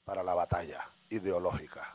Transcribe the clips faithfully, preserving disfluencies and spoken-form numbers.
para la batalla ideológica,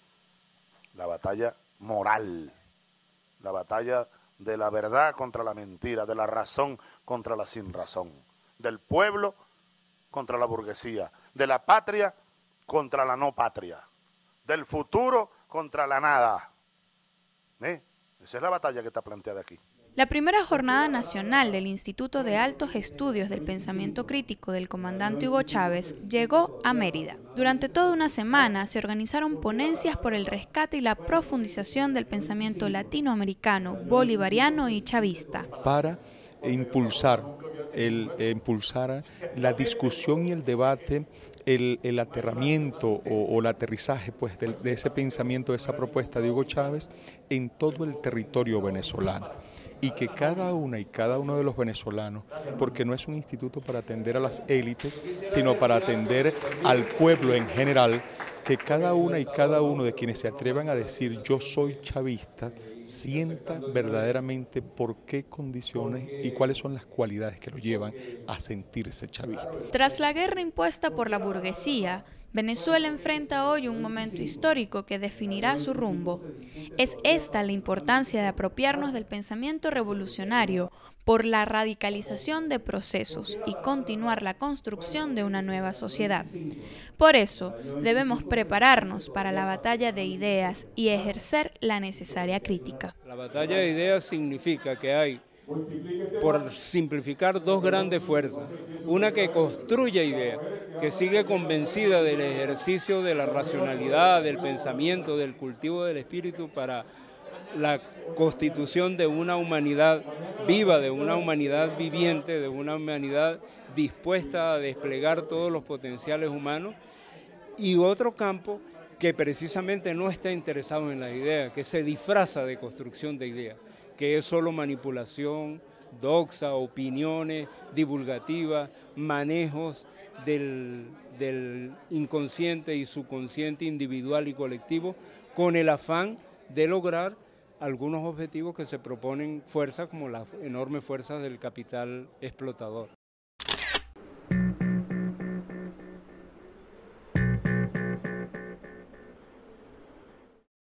la batalla moral, la batalla de la verdad contra la mentira, de la razón contra la sinrazón, del pueblo contra la burguesía, de la patria contra la no patria, del futuro contra la nada. ¿Eh? Esa es la batalla que está planteada aquí. La primera jornada nacional del Instituto de Altos Estudios del Pensamiento Crítico del comandante Hugo Chávez llegó a Mérida. Durante toda una semana se organizaron ponencias por el rescate y la profundización del pensamiento latinoamericano, bolivariano y chavista. Para impulsar, el, eh, impulsar la discusión y el debate, el, el aterramiento o, o el aterrizaje pues, de, de ese pensamiento, de esa propuesta de Hugo Chávez en todo el territorio venezolano. Y que cada una y cada uno de los venezolanos, porque no es un instituto para atender a las élites, sino para atender al pueblo en general, que cada una y cada uno de quienes se atrevan a decir yo soy chavista, sienta verdaderamente por qué condiciones y cuáles son las cualidades que lo llevan a sentirse chavista. Tras la guerra impuesta por la burguesía, Venezuela enfrenta hoy un momento histórico que definirá su rumbo. Es esta la importancia de apropiarnos del pensamiento revolucionario por la radicalización de procesos y continuar la construcción de una nueva sociedad. Por eso, debemos prepararnos para la batalla de ideas y ejercer la necesaria crítica. La batalla de ideas significa que hay, por simplificar, dos grandes fuerzas. Una que construye ideas, que sigue convencida del ejercicio de la racionalidad, del pensamiento, del cultivo del espíritu para la constitución de una humanidad viva, de una humanidad viviente, de una humanidad dispuesta a desplegar todos los potenciales humanos. Y otro campo que precisamente no está interesado en las ideas, que se disfraza de construcción de ideas, que es solo manipulación, doxa, opiniones divulgativas, manejos del, del inconsciente y subconsciente individual y colectivo, con el afán de lograr algunos objetivos que se proponen fuerzas como las enormes fuerzas del capital explotador.